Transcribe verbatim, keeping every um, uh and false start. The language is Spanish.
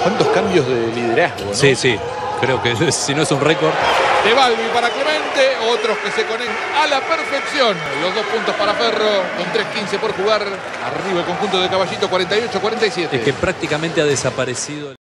¿Cuántos cambios de liderazgo, ¿no? Sí, sí. Creo que si no es un récord. De Balbi para Clemente, otros que se conectan a la perfección. Los dos puntos para Ferro, con tres quince por jugar. Arriba el conjunto de Caballito, cuarenta y ocho a cuarenta y siete. Es que prácticamente ha desaparecido.